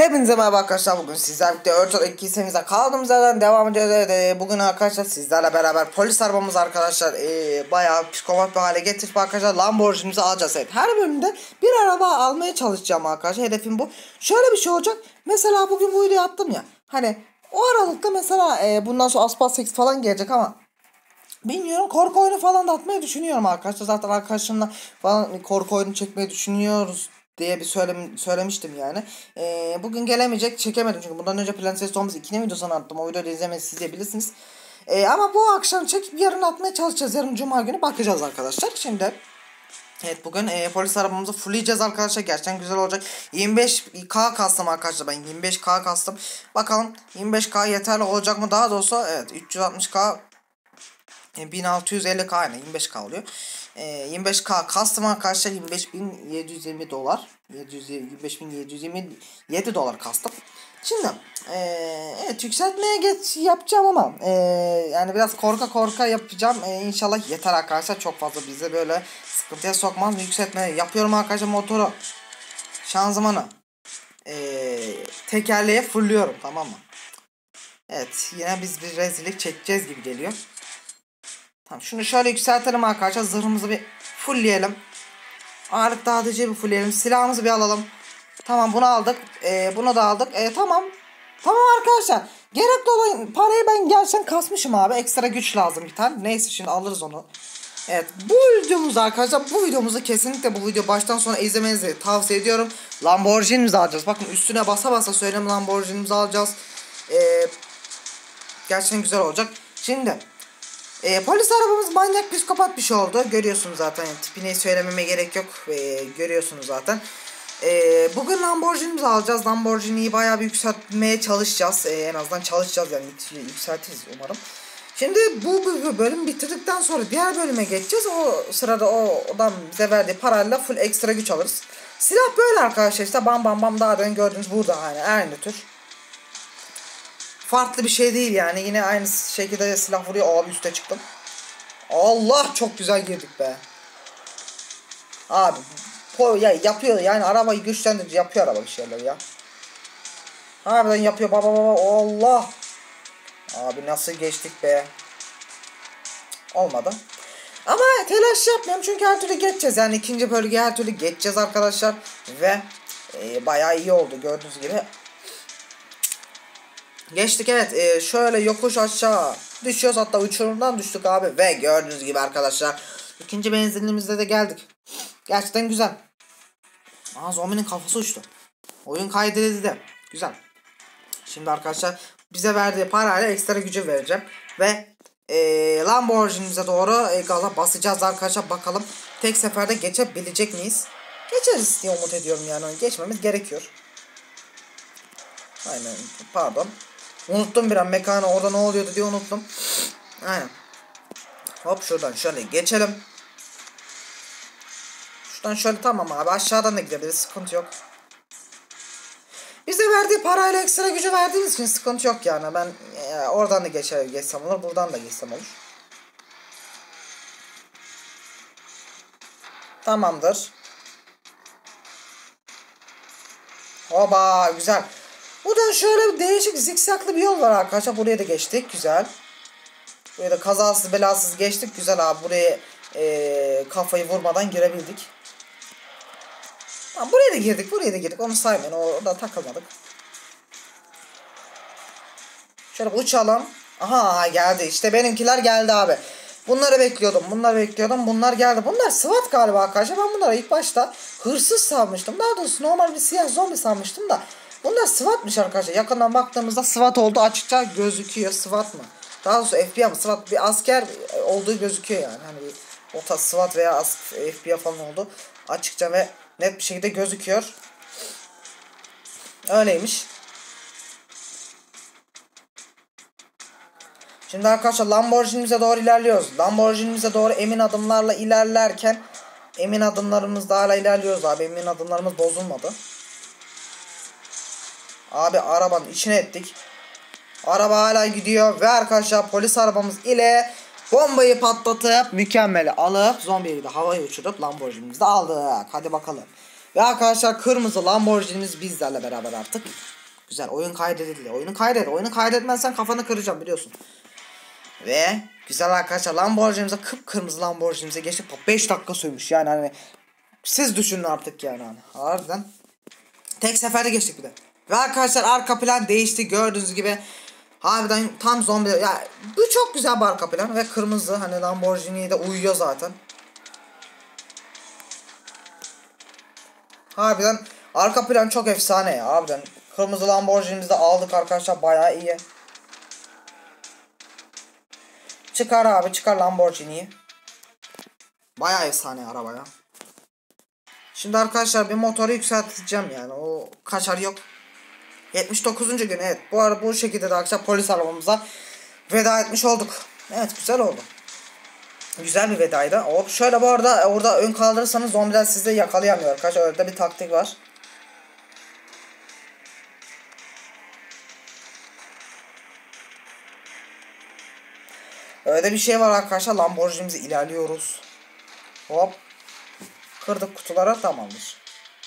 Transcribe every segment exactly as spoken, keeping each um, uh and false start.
Hepinize merhaba arkadaşlar. Bugün sizlerle birlikte Örtol iki serimize kaldığımız yerden devam ediyoruz. Evet, bugün arkadaşlar sizlerle beraber polis arabamız arkadaşlar e, bayağı psikopat bir hale getirip arkadaşlar Lamborghini'mizi alacağız. Evet, her bölümde bir araba almaya çalışacağım arkadaşlar. Hedefim bu. Şöyle bir şey olacak. Mesela bugün bu videoyu attım ya. Hani o aralıkta mesela e, bundan sonra Asphalt sekiz falan gelecek ama bilmiyorum, korku oyunu falan da atmayı düşünüyorum arkadaşlar. Zaten arkadaşımla falan korku oyunu çekmeyi düşünüyoruz diye bir söylem söylemiştim yani. Ee, bugün gelemeyecek, çekemedim çünkü bundan önce Planet Test Zombies ikinin videosunu attım. O videoyu da izlemenizi siz de bilirsiniz. Ee, ama bu akşam çekip yarın atmaya çalışacağız. Yarın Cuma günü bakacağız arkadaşlar. Şimdi evet, bugün e, polis arabamızı fullleyeceğiz arkadaşlar. Gerçekten güzel olacak. yirmi beş K kastım arkadaşlar, ben yirmi beş K kastım. Bakalım yirmi beş K yeterli olacak mı? Daha doğrusu evet, üç yüz altmış K bin altı yüz elli K yani yirmi beş K oluyor. E, yirmi beş K kastım arkadaşlar, yirmi beş bin yedi yüz yirmi dolar. yirmi beş bin yedi yüz yirmi yedi dolar kastım. Şimdi e, evet, yükseltmeye geç yapacağım ama e, yani biraz korka korka yapacağım. E, inşallah yeter arkadaşlar, çok fazla bize böyle sıkıntıya sokmaz. Yükseltme yapıyorum arkadaşlar, motoru, şanzımanı, e, tekerleğe fulluyorum, tamam mı? Evet, yine biz bir rezillik çekeceğiz gibi geliyor. Tamam, şunu şöyle yükseltelim arkadaşlar. Zırhımızı bir fullleyelim. Ağırlık dağıtıcıyı bir fullleyelim. Silahımızı bir alalım. Tamam, bunu aldık. Ee, bunu da aldık. Ee, tamam. Tamam arkadaşlar. Gerekli olan parayı ben gerçekten kasmışım abi. Ekstra güç lazım bir tane. Neyse, şimdi alırız onu. Evet, bu videomuz arkadaşlar. Bu videomuzu kesinlikle bu video baştan sona izlemenizi tavsiye ediyorum. Lamborghini'mizi alacağız. Bakın, üstüne basa basa söyleyeyim, Lamborghini'mizi alacağız. Ee, gerçekten güzel olacak. Şimdi E, polis arabamız manyak psikopat bir şey oldu. Görüyorsunuz zaten. Yani tipini söylememe gerek yok. E, görüyorsunuz zaten. E, bugün Lamborghini'mizi alacağız. Lamborghini'yi bayağı bir yükseltmeye çalışacağız. E, en azından çalışacağız yani. Yükseltiriz umarım. Şimdi bu, bu bölüm bitirdikten sonra diğer bölüme geçeceğiz. O sırada o adam bize verdiği parayla full ekstra güç alırız. Silah böyle arkadaşlar, işte bam bam bam, daha önce gördüğünüz burada hani aynı tür. Farklı bir şey değil yani. Yine aynı şekilde silah vuruyor. Abi üste çıktım. Allah, çok güzel girdik be. Abi ya yapıyor yani, arabayı güçlendirici yapıyor araba bir şeyler ya. Harbiden yapıyor baba baba. Allah. Abi nasıl geçtik be. Olmadı. Ama telaş yapmıyorum çünkü her türlü geçeceğiz. Yani ikinci bölgeye her türlü geçeceğiz arkadaşlar. Ve e, bayağı iyi oldu gördüğünüz gibi. Geçtik, evet. Ee, şöyle yokuş aşağı düşüyoruz, hatta uçurumdan düştük abi. Ve gördüğünüz gibi arkadaşlar ikinci benzinliğimizde de geldik. Gerçekten güzel. Aa, zombinin kafası uçtu. Oyun kaydedildi. Güzel. Şimdi arkadaşlar bize verdiği parayla ekstra gücü vereceğim. Ve ee, Lamborghini'mize doğru e, gaza basacağız arkadaşlar. Bakalım tek seferde geçebilecek miyiz? Geçeriz diye umut ediyorum yani. Geçmemiz gerekiyor. Aynen, pardon. Unuttum bir an mekanı, orada ne oluyordu diye unuttum. Aynen. Hop, şuradan şöyle geçelim. Şuradan şöyle, tamam abi, aşağıdan da gidebiliriz, sıkıntı yok. Bize verdiği parayla ekstra gücü verdiğimiz için sıkıntı yok yani. Ben e, oradan da geçer, geçsem olur, buradan da geçsem olur. Tamamdır. Oba, güzel. Buradan şöyle bir değişik zikzaklı bir yol var arkadaşlar. Buraya da geçtik. Güzel. Buraya da kazasız belasız geçtik. Güzel abi. Buraya e, kafayı vurmadan girebildik. Ha, buraya da girdik. Buraya da girdik. Onu saymayın. Orada takılmadık. Şöyle uçalım. Aha, geldi. İşte benimkiler geldi abi. Bunları bekliyordum. Bunları bekliyordum. Bunlar geldi. Bunlar SWAT galiba arkadaşlar. Ben bunları ilk başta hırsız sanmıştım. Daha doğrusu normal bir siyah zombi sanmıştım da. Bunlar SWAT'mış arkadaşlar. Yakından baktığımızda SWAT oldu, açıkça gözüküyor. SWAT mı? Daha doğrusu F B I mı? SWAT bir asker olduğu gözüküyor yani. Hani bir o SWAT veya F B I falan oldu. Açıkça ve net bir şekilde gözüküyor. Öyleymiş. Şimdi arkadaşlar Lamborghini'mize doğru ilerliyoruz. Lamborghini'mize doğru emin adımlarla ilerlerken, emin adımlarımızda hala ilerliyoruz abi. Emin adımlarımız bozulmadı. Abi arabanın içine ettik. Araba hala gidiyor ve arkadaşlar polis arabamız ile bombayı patlatıp mükemmeli alıp zombiyi de havaya uçurup Lamborghini'mizi de aldık. Hadi bakalım. Ve arkadaşlar kırmızı Lamborghini'miz bizlerle beraber artık. Güzel, oyun kaydedildi. Oyunu kaydet. Oyunu kaydetmezsen kafanı kıracağım biliyorsun. Ve güzel arkadaşlar Lamborghini'mize, kıpkırmızı Lamborghini'mize geçtik. beş dakika sürmüş yani, hani siz düşünün artık yani, hani harbiden. Tek seferde geçtik bir de. Ve arkadaşlar arka plan değişti gördüğünüz gibi. Harbiden tam zombi. Ya bu çok güzel bir arka plan ve kırmızı, hani Lamborghini'ye de uyuyor zaten. Harbiden arka plan çok efsane ya harbiden. Kırmızı Lamborghini'mizi de aldık arkadaşlar, bayağı iyi. Çıkar abi, çıkar Lamborghini'yi. Bayağı efsane araba ya. Şimdi arkadaşlar bir motoru yükselteceğim yani, o kaçar yok. yetmiş dokuzuncu gün, evet. Bu arada bu şekilde de arkadaşlar polis arabamıza veda etmiş olduk. Evet, güzel oldu. Güzel bir vedaydı. Hop şöyle, bu arada orada ön kaldırırsanız zombiler sizi yakalayamıyor arkadaşlar. Öyle de bir taktik var. Öyle bir şey var arkadaşlar. Lamborghini'mizi ilerliyoruz. Hop. Kırdık kutulara, tamamdır.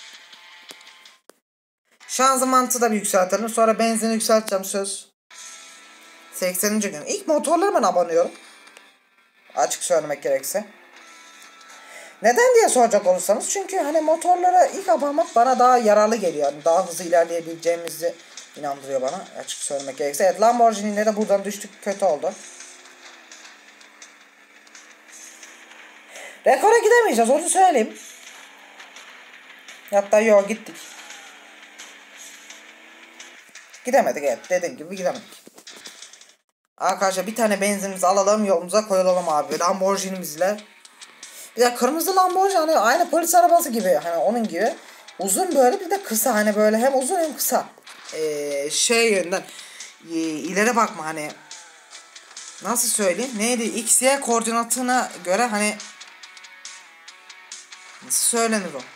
Şanzımanı da bir yükseltelim. Sonra benzini yükselteceğim söz. sekseninci gün. İlk motorlara ben abanıyorum. Açık söylemek gerekirse. Neden diye soracak olursanız. Çünkü hani motorlara ilk abanmak bana daha yararlı geliyor. Yani daha hızlı ilerleyebileceğimizi inandırıyor bana. Açık söylemek gerekirse. Evet, Lamborghini'yle de buradan düştük. Kötü oldu. Rekora gidemeyeceğiz, onu söyleyeyim. Hatta yok, gittik. Gidemedik, evet, dediğim gibi gidemedik. Arkadaşlar bir tane benzinimizi alalım, yolumuza koyalım abi Lamborghini'mizle. Bir de kırmızı Lamborghini hani aynı polis arabası gibi, hani onun gibi. Uzun böyle, bir de kısa, hani böyle hem uzun hem kısa. Ee, şey yönden e, ileri bakma, hani nasıl söyleyeyim, neydi, X Y koordinatına göre hani nasıl söylenir o?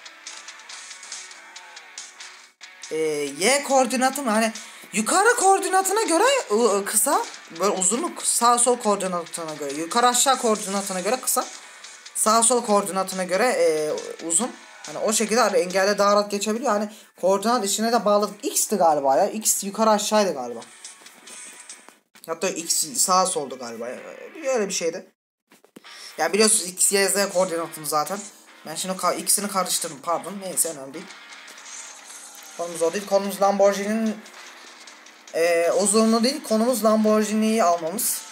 Ee, Y koordinatı mı, hani yukarı koordinatına göre ı, kısa, böyle uzunluk, sağ sol koordinatına göre, yukarı aşağı koordinatına göre kısa, sağ sol koordinatına göre e, uzun. Hani o şekilde hani engelle daha rahat geçebiliyor. Hani koordinat işine de bağladık. X'ti galiba ya. X yukarı aşağıydı galiba. Hatta X sağ soldu galiba. Öyle bir şeydi. Ya biliyorsunuz X, Y, Z koordinatım zaten. Ben şimdi ikisini karıştırdım. Pardon. Neyse, önemli değil. Konumuz o değil. Konumuz Lamborghini'nin e, uzunluğu değil. Konumuz Lamborghini'yi almamız.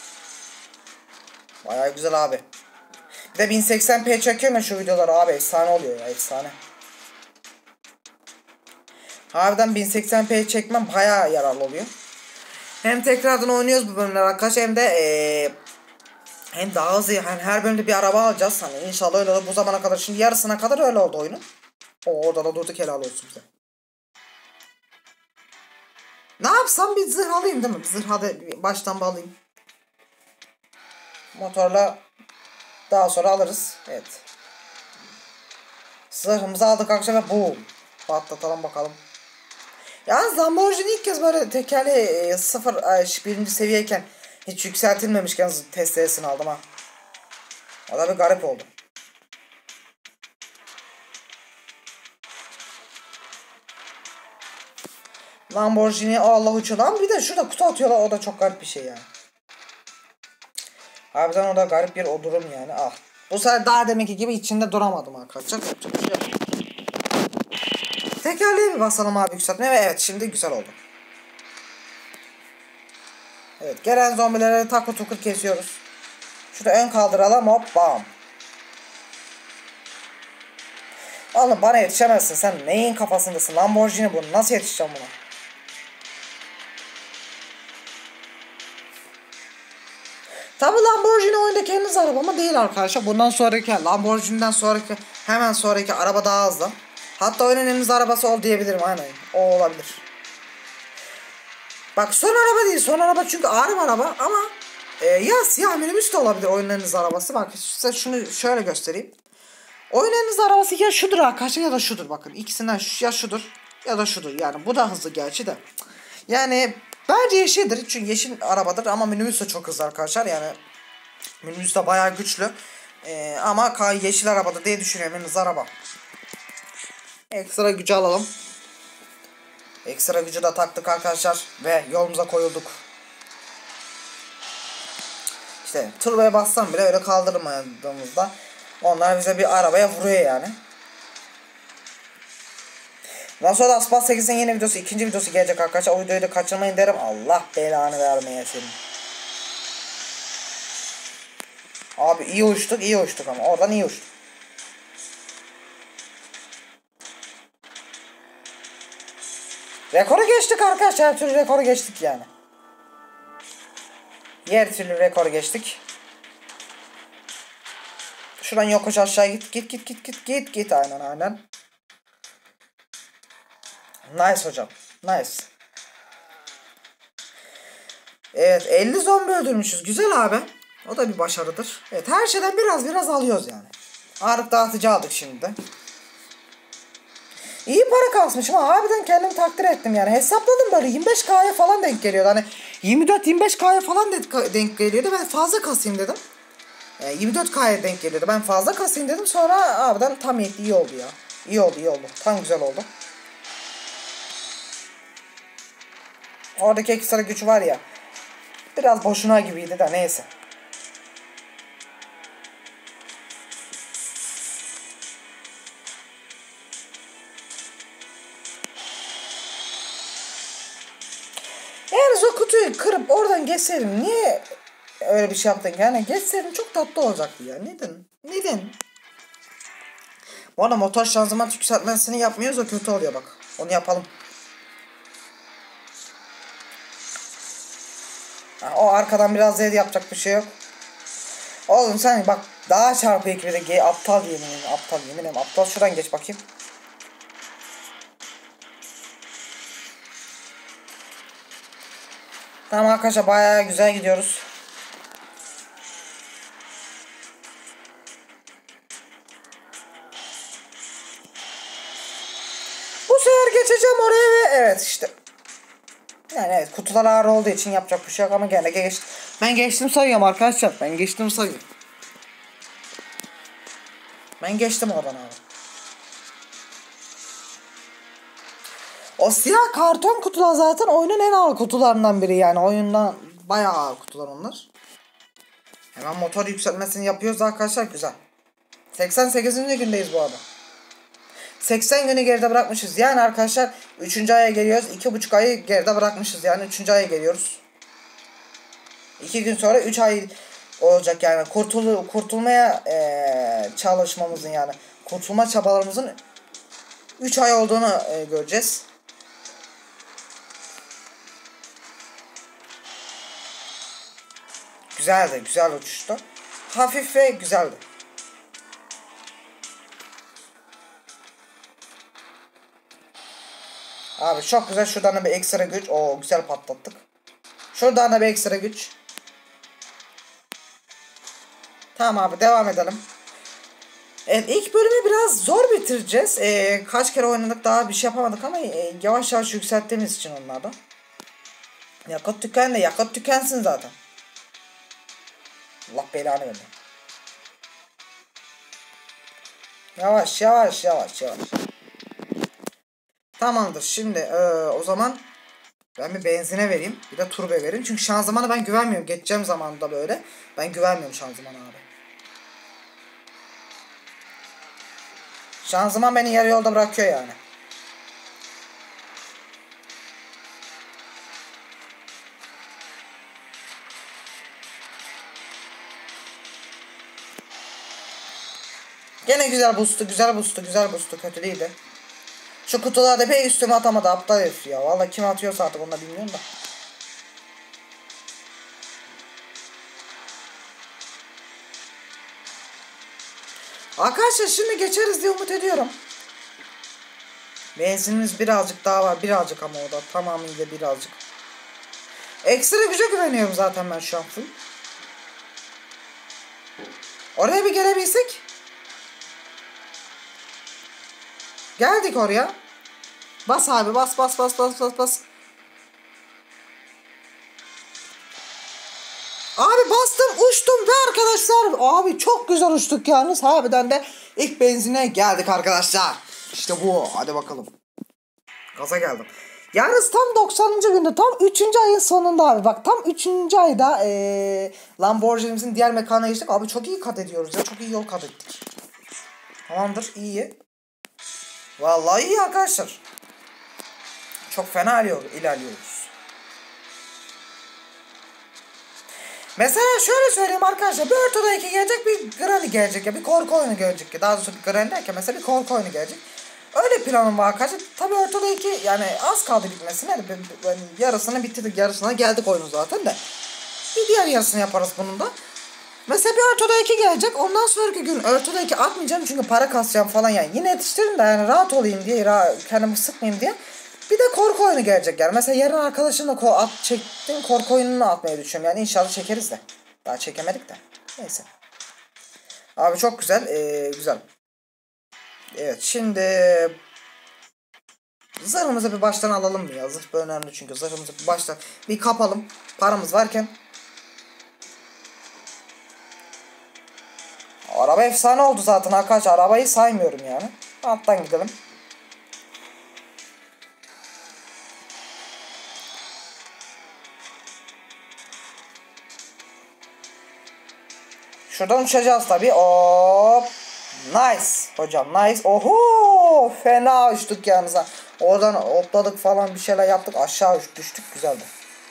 Bayağı güzel abi. Bir de bin seksen p çekiyorum ya şu videoları abi. Efsane oluyor ya. Efsane. Harbiden bin seksen p çekmem bayağı yararlı oluyor. Hem tekrardan oynuyoruz bu bölümler arkadaşlar, hem de ee, hem daha hızlı, yani her bölümde bir araba alacağız. Hani inşallah öyle olur bu zamana kadar. Şimdi yarısına kadar öyle oldu oyunun. O orada da durduk, helal olsun bize. Ne yapsam, bir zırh alayım değil mi? Zırh hadi baştan bağlayayım. Motorla daha sonra alırız. Evet. Zırhımızı aldık arkadaşlar ve boom. Patlatalım bakalım. Yalnız Lamborghini ilk kez böyle tekerli e, sıfır e, birinci seviyeyken hiç yükseltilmemişken testeresini aldım ha. O da bir garip oldu. Lamborghini Allah uçuyor lan, bir de şurada kutu atıyorlar, o da çok garip bir şey yani. Harbiden o da garip bir o durum yani, ah. Bu sefer daha deminki gibi içinde duramadım arkadaşlar. Yapacak bir şey yok. Tekerleğe bir basalım abi yükseltmeye ve evet, şimdi güzel oldu. Evet, gelen zombilere takır tukur kesiyoruz. Şurada ön kaldıralım, hop bam. Oğlum bana yetişemezsin, sen neyin kafasındasın? Lamborghini bu, nasıl yetişeceğim buna? Tabi Lamborghini oyundaki en hızlı araba mı değil arkadaşlar. Bundan sonraki Lamborghini'den sonraki hemen sonraki araba daha hızlı. Hatta oyunun en hızlı arabası ol diyebilirim, aynen. O olabilir. Bak son araba değil, son araba çünkü ağır bir araba ama e, ya siyah minibüs de olabilir oyunun en hızlı arabası. Bak size şunu şöyle göstereyim. Oyunun en hızlı arabası ya şudur arkadaşlar ya da şudur, bakın. İkisinden ya şudur ya da şudur. Yani bu da hızlı gerçi de. Yani bence yeşildir çünkü yeşil arabadır ama minibüs de çok hızlı arkadaşlar yani. Minibüs de bayağı güçlü. Ee, ama yeşil arabada diye düşünüyorum, en hızlı araba. Ekstra gücü alalım. Ekstra gücü de taktık arkadaşlar ve yolumuza koyulduk. İşte turboya bassam bile öyle kaldırmadığımızda onlar bize bir arabaya vuruyor yani. Ondan sonra da Asphalt sekizin yeni videosu, ikinci videosu gelecek arkadaşlar. O videoyu da kaçırmayın derim. Allah belanı vermeye senin. Abi iyi uçtuk, iyi uçtuk ama oradan iyi uçtuk. Rekoru geçtik arkadaşlar. Her türlü rekoru geçtik yani. Her türlü rekoru geçtik. Şuradan yokuş aşağı git. Git git git git git git. Aynen aynen. Nice hocam. Nice. Evet, elli zombi öldürmüşüz. Güzel abi. O da bir başarıdır. Evet, her şeyden biraz biraz alıyoruz yani. Ağrık dağıtıcı aldık şimdi de. İyi para kasmışım ama harbiden kendimi takdir ettim yani. Hesapladım böyle yirmi beş K'ya falan denk geliyordu. Hani yirmi dört yirmi beş K'ya falan denk geliyordu. Ben fazla kasayım dedim. Yani yirmi dört K'ya denk geliyordu. Ben fazla kasayım dedim. Sonra harbiden tam yetti. İyi oldu ya. İyi oldu iyi oldu. Tam güzel oldu. Oradaki ekstra güç var ya. Biraz boşuna gibiydi de neyse. Eğer o kutuyu kırıp oradan geçseydin niye öyle bir şey yaptın yani? Geçseydin çok tatlı olacaktı ya. Neden? Neden? Bu arada motor şanzıman yükseltmesini yapmıyoruz, o kötü oluyor bak. Onu yapalım. Ha, o arkadan biraz zed yapacak bir şey yok. Oğlum sen bak daha çarpı ekibi de aptal yemin ederim, aptal yemin ederim, aptal. Şuradan geç bakayım. Tamam arkadaşlar, bayağı güzel gidiyoruz. Bu sefer geçeceğim oraya ve evet işte. Yani evet, kutular ağır olduğu için yapacak bir şey yok ama gene geç. Ben geçtim sayıyorum arkadaşlar. Ben geçtim sayıyorum. Ben geçtim oradan abi. O siyah karton kutular zaten oyunun en ağır kutularından biri yani. Oyundan bayağı ağır kutular onlar. Hemen motor yükseltmesini yapıyoruz arkadaşlar, güzel. seksen sekizinci gündeyiz bu arada. seksen günü geride bırakmışız. Yani arkadaşlar üçüncü aya geliyoruz. iki buçuk ayı geride bırakmışız yani üçüncü aya geliyoruz. iki gün sonra üç ay olacak yani. Kurtul kurtulmaya ee, çalışmamızın yani. Kurtulma çabalarımızın üç ay olduğunu e, göreceğiz. Güzeldi, güzel uçuştu. Hafif ve güzeldi. Abi çok güzel, şuradan da bir ekstra güç. Oo güzel patlattık. Şuradan da bir ekstra güç. Tamam abi, devam edelim. Evet, ilk bölümü biraz zor bitireceğiz. Ee, kaç kere oynadık, daha bir şey yapamadık ama e, yavaş yavaş yükselttiğimiz için onlarda. Yakıt tüken de yakıt tükensin zaten. Allah belanı versin. Yavaş yavaş yavaş yavaş. Tamamdır, şimdi ee, o zaman ben bir benzine vereyim, bir de turbo vereyim. Çünkü şanzımana ben güvenmiyorum. Geçeceğim zamanında böyle. Ben güvenmiyorum şanzımana abi. Şanzıman beni yarı yolda bırakıyor yani. Gene güzel boost'tu, güzel boost'tu, güzel boost'tu. Kötü değildi. Şu kutularda pek üstüme atamadı, aptal herif ya. Vallahi kim atıyorsa artık onu da bilmiyorum da. Arkadaşlar şimdi geçeriz diye umut ediyorum. Benzinimiz birazcık daha var. Birazcık ama o da tamamıyla birazcık. Ekstra güce güveniyorum zaten ben şu an full. Oraya bir gelebilsek. Geldik oraya. Bas abi, bas bas bas bas bas bas. Abi bastım, uçtum ve arkadaşlar abi çok güzel uçtuk yalnız. Harbiden de ilk benzine geldik arkadaşlar. İşte bu. Hadi bakalım. Gaza geldim. Yalnız tam doksanıncı günde, tam üçüncü ayın sonunda abi. Bak tam üçüncü ayda ee, Lamborghini'mizin diğer mekanına geçtik. Abi çok iyi kat ediyoruz ya. Çok iyi yol kat ettik. Tamamdır, iyi. Vallahi iyi arkadaşlar. Çok fena ilerliyoruz. Mesela şöyle söyleyeyim arkadaşlar. Bir Ortada iki gelecek, bir Granny gelecek ya. Bir korku oyunu gelecek ya. Daha doğrusu bir Granny derken mesela bir korku oyunu gelecek. Öyle planım var arkadaşlar. Tabii Ortada iki yani az kaldı bitmesine. Yani yarısını bitirdik. Yarısına geldik oyunu zaten de. Bir diğer yarısını yaparız bunun da. Mesela bir Ortada iki gelecek. Ondan sonraki gün Ortada iki atmayacağım çünkü para kasacağım falan yani. Yine yetiştiririm de yani rahat olayım diye, rahat, kendimi sıkmayayım diye. Bir de korku oyunu gelecek yani. Mesela yarın arkadaşımla ko at çektim, korku oyununu atmayı düşünüyorum. Yani inşallah çekeriz de. Daha çekemedik de. Neyse. Abi çok güzel. Ee, güzel. Evet şimdi zırhımızı bir baştan alalım mı ya? Zırh önemli çünkü. Zırhımızı bir baştan bir kapalım. Paramız varken. Araba efsane oldu zaten arkadaşlar. Arabayı saymıyorum yani. Alttan gidelim. Şuradan uçacağız tabii. Hop. Nice. Hocam nice. Oho. Fena uçtuk yalnız. Oradan hopladık falan, bir şeyler yaptık. Aşağı uç, düştük. Güzeldi.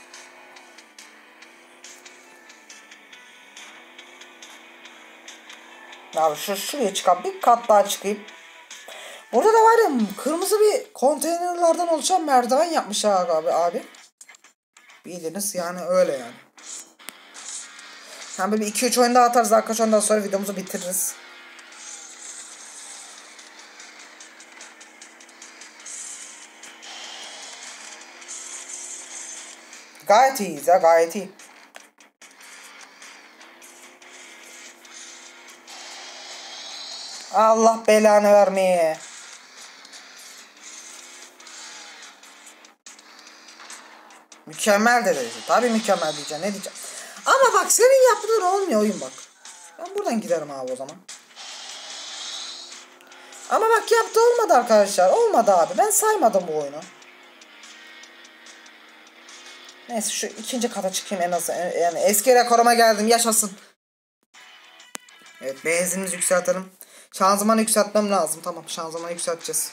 Abi şu şuraya çıkan bir kat daha çıkayım. Burada da var ya kırmızı bir konteynerlardan oluşan merdiven yapmışlar abi abi. Bildiniz yani öyle yani. Hem böyle iki üç oyun daha atarız arkadaşlar, ondan sonra videomuzu bitiririz. Gayet iyiyiz ya, gayet iyi. Allah belanı vermeye. Mükemmel de dedi. Tabii mükemmel diyeceğim. Ne diyeceğim? Ama bak senin yaptığın olmuyor oyun bak. Ben buradan giderim abi o zaman. Ama bak yaptı olmadı arkadaşlar. Olmadı abi. Ben saymadım bu oyunu. Neyse şu ikinci kata çıkayım en azından. Yani eski rekoruma geldim. Yaşasın. Evet benzinimizi yükseltelim. Şanzımanı yükseltmem lazım. Tamam şanzımanı yükselteceğiz.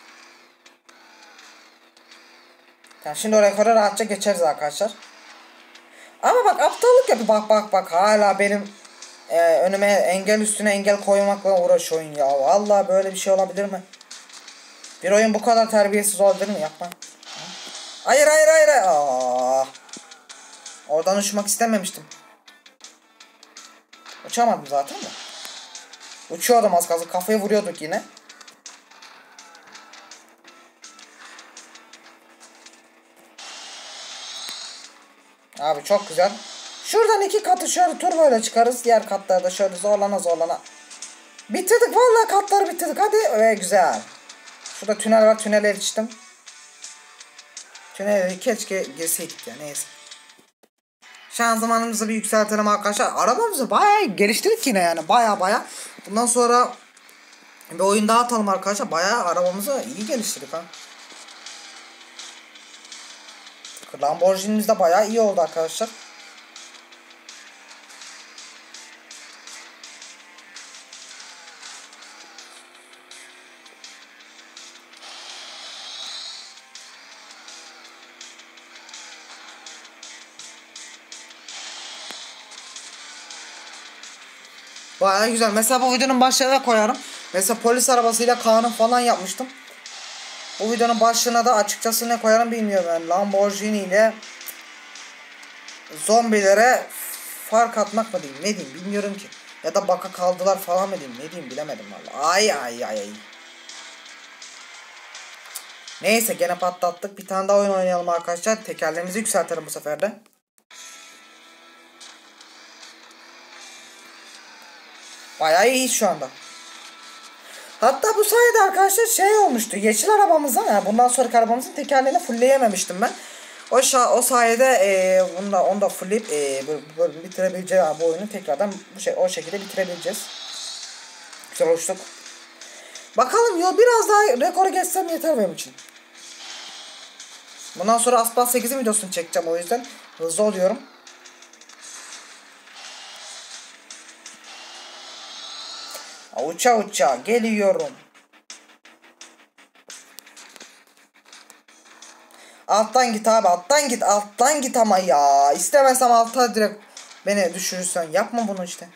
Yani şimdi o rekora rahatça geçeriz arkadaşlar. Ama bak aptallık yapıyor. Bak bak bak hala benim e, önüme engel üstüne engel koymakla uğraşıyor oyun ya. Vallahi böyle bir şey olabilir mi? Bir oyun bu kadar terbiyesiz olabilir mi? Yapma. Hayır hayır hayır. Aa. Oradan uçmak istememiştim. Uçamadım zaten de. Uçuyordum az kalsın. Kafaya vuruyorduk yine. Abi çok güzel. Şuradan iki katı şöyle tur böyle çıkarız. Diğer katlarda şöyle zorlana zorlana. Bitirdik vallahi, katları bitirdik. Hadi. Ee, güzel. Şurada tünel var. Tünele yetiştim. Tünele keşke girseydik ya. Neyse. Şanzımanımızı bir yükseltelim arkadaşlar. Arabamızı bayağı geliştirdik yine yani. Bayağı bayağı. Bundan sonra bir oyun daha atalım arkadaşlar. Bayağı arabamızı iyi geliştirdik ha. Lamborghini'miz de bayağı iyi oldu arkadaşlar. Bayağı güzel. Mesela bu videonun başlığına koyarım. Mesela polis arabasıyla kanun falan yapmıştım. Bu videonun başlığına da açıkçası ne koyarım bilmiyorum yani. Lamborghini ile zombilere fark atmak mı diyeyim, ne diyeyim bilmiyorum ki. Ya da baka kaldılar falan mı diyeyim, ne diyeyim bilemedim vallahi. Ay ay ay ay. Neyse gene patlattık. Bir tane daha oyun oynayalım arkadaşlar. Tekerlerimizi yükseltelim bu sefer de. Bayağı iyi şu anda. Hatta bu sayede arkadaşlar şey olmuştu. Yeşil arabamızdan yani bundan sonraki arabamızın tekerlerini fullleyememiştim ben. O şa o sayede e, bunu da onu da fullleyip e, bölümü bitirebileceğiz bu oyunu tekrardan bu şey o şekilde bitirebileceğiz. Güzel uçtuk. Bakalım yo biraz daha rekoru geçsem yeter benim için. Bundan sonra Aspas sekizin videosunu çekeceğim, o yüzden hızlı oluyorum. Uça uça geliyorum. Alttan git abi, alttan git, alttan git ama ya. İstemezsem alta direkt beni düşürürsen. Yapma bunu işte.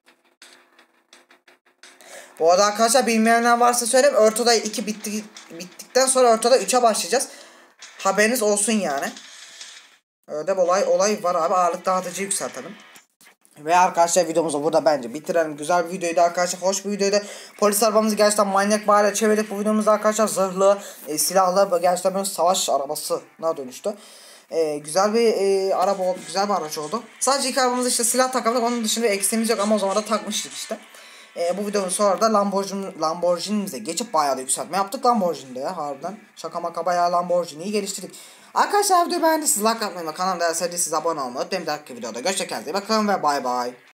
Bu arada arkadaşlar bilmeyenler varsa söyleyeyim. Ortada iki bitti, bittikten sonra ortada üçe başlayacağız. Haberiniz olsun yani. Öyle bir olay, olay var abi. Ağırlık dağıtıcı yükseltelim. Ve arkadaşlar videomuzu burada bence bitirelim. Güzel bir videoydu arkadaşlar. Hoş bir videoydu. Polis arabamızı gerçekten manyak bir hale çevirdik. Bu videomuzda arkadaşlar zırhlı, e, silahlı, gerçekten böyle savaş arabasına dönüştü. E, güzel bir e, araba oldu. Güzel bir araç oldu. Sadece iki arabamızda işte silah takamadık. Onun dışında bir eksiğimiz yok ama o zaman da takmıştık işte. E, bu videonun sonra da Lamborghini, Lamborghini'mize geçip bayağı da yükseltme yaptık Lamborghini'de ya harbiden. Şaka maka bayağı Lamborghini'yi geliştirdik. Arkadaşlar videoyu beğendiyseniz like atmayı ve kanalda eğer sevdiyseniz abone olmayı unutmayın. Bir dahaki videoda görüşürüz. Kendinize iyi bakın ve bay bay.